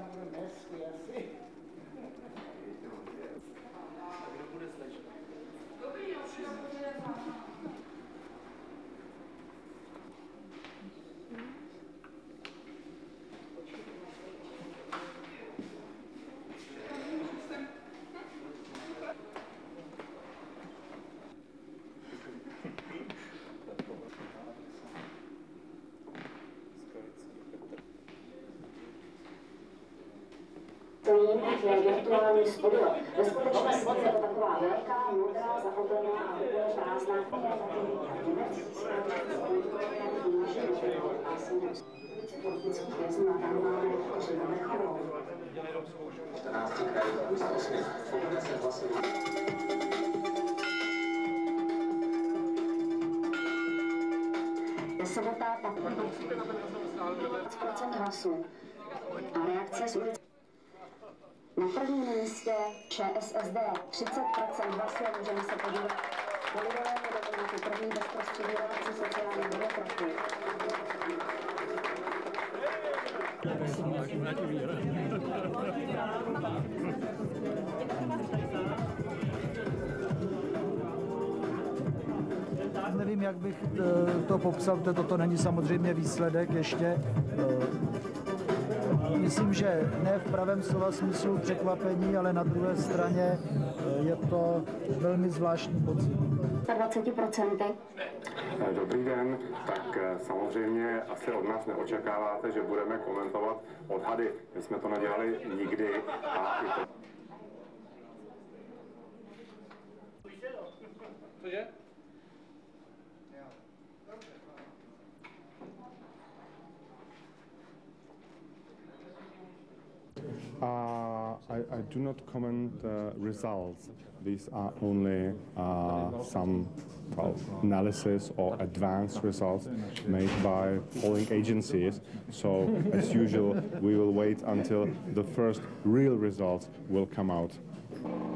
Je virtuální studio. Ve skutečnosti je to taková velká, modrá, zahobená a úplně prázdná. Politických vězňů a tam máme Žinu Vrcholovou. 14 krajů, 8 Je sobota, 15% hlasů. A reakce z ulice. Na prvním místě ČSSD 30% hlasů, můžeme se podívat na lidové demokraty, první bezprostřední reakci sociální demokraty. Nevím, jak bych to popsal, toto není samozřejmě výsledek ještě. Myslím, že ne v pravém slova smyslu překvapení, ale na druhé straně je to velmi zvláštní pocit. 20%. Dobrý den, tak samozřejmě asi od nás neočekáváte, že budeme komentovat odhady. My jsme to nedělali nikdy a i to... Cože? I do not comment results. These are only some analysis or advanced results made by polling agencies. So, as usual, we will wait until the first real results will come out.